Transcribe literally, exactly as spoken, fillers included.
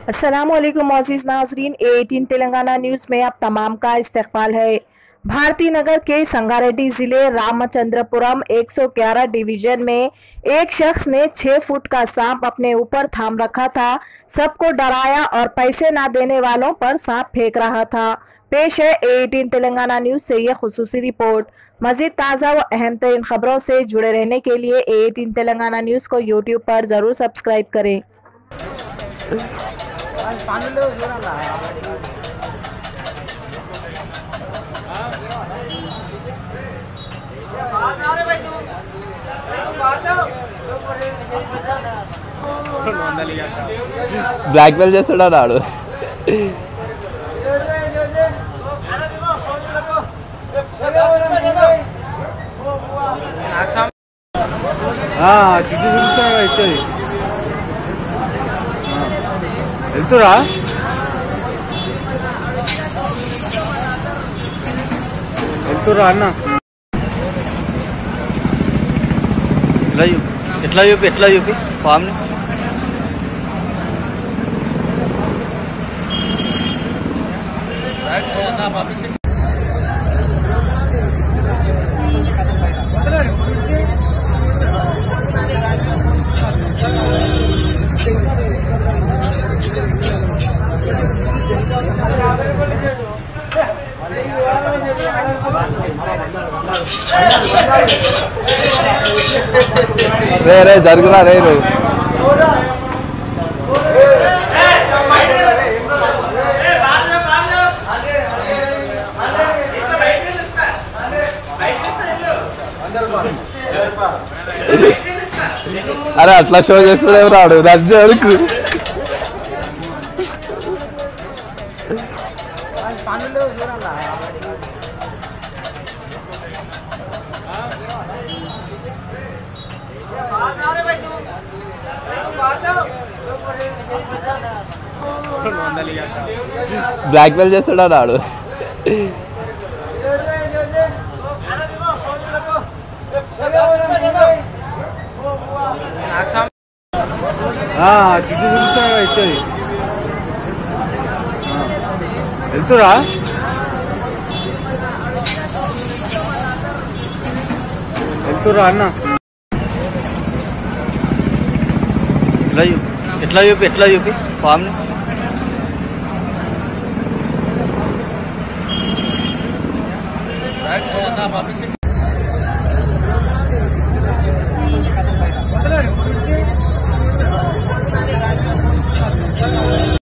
अस्सलामुअलैकुम मोअज़्ज़िज़ नाज़रीन, eighteen Telangana news में आप तमाम का इस्तकबाल है। भारती नगर के संगारेड्डी जिले रामचंद्रपुरम एक सौ ग्यारह डिवीजन में एक शख्स ने छह फुट का सांप अपने ऊपर थाम रखा था। सबको डराया और पैसे ना देने वालों पर सांप फेंक रहा था। पेश है एटीन तेलंगाना न्यूज़ से यह खुसूसी रिपोर्ट। मज़ीद ताज़ा व अहम तरीन खबरों से जुड़े रहने के लिए एटीन तेलंगाना न्यूज़ को यूट्यूब पर ज़रूर सब्सक्राइब करें। బ్లాక్ మెయిల్ చేస్తాడు ఆడు. వెళ్తురా వెళ్తురా అన్న. ఎట్లా చూపి ఎట్లా చూపి ఎట్లా చూపి ఫామ్ని. రే రే జరుగురా రే రే అరే అట్లా షో చేస్తాడే రాడు దర్జకు. బ్లాక్ మెయిల్ చేస్తాడు ఆడు. వెళ్తురా వెళ్తురా అన్న. ఎట్లా చూపి ఎట్లా చూపి ఎట్లా చూపి ఫామ్ని.